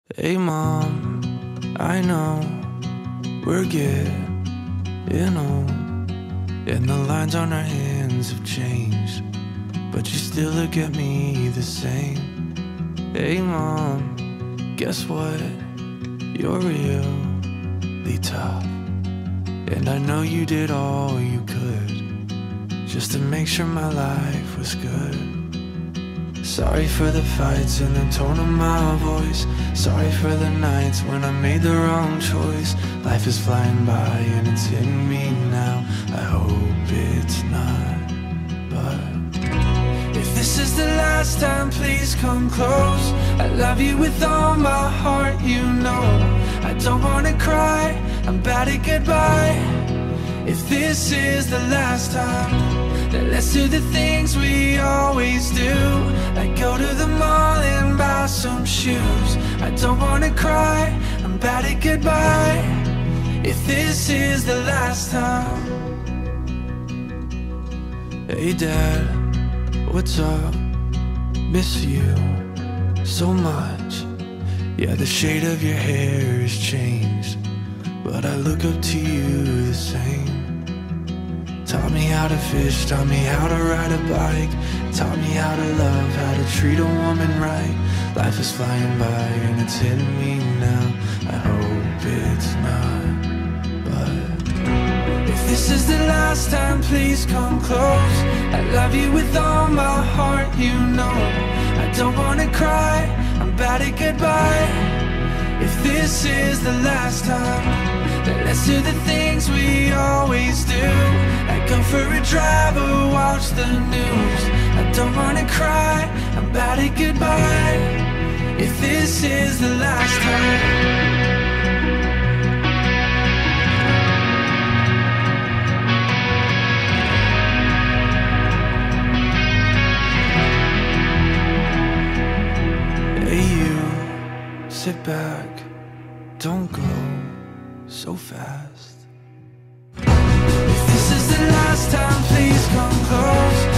Hey mom, I know we're getting old, and the lines on our hands have changed, but you still look at me the same. Hey mom, guess what? You're really tough, and I know you did all you could just to make sure my life was good. Sorry for the fights and the tone of my voice. Sorry for the nights when I made the wrong choice. Life is flying by and it's hitting me now. I hope it's not, but if this is the last time, please come close. I love you with all my heart, you know. I don't wanna cry, I'm bad at goodbye. If this is the last time, then let's do the things we always do, like go to the mall and buy some shoes. I don't wanna cry, I'm bad at goodbye. If this is the last time. Hey dad, what's up? Miss you so much. Yeah, the shade of your hair has changed, but I look up to you the same. Taught me how to fish, taught me how to ride a bike, taught me how to love, how to treat a woman right. Life is flying by and it's hitting me now. I hope it's not, but if this is the last time, please come close. I love you with all my heart, you know. I don't wanna cry, I'm bad at goodbye. If this is the last time, then let's do the things we always do, like go for a drive or watch the news. I don't wanna cry, I'm bad at goodbye. If this is the last time. Hey you, sit back, don't go so fast. If this is the last time, please come close.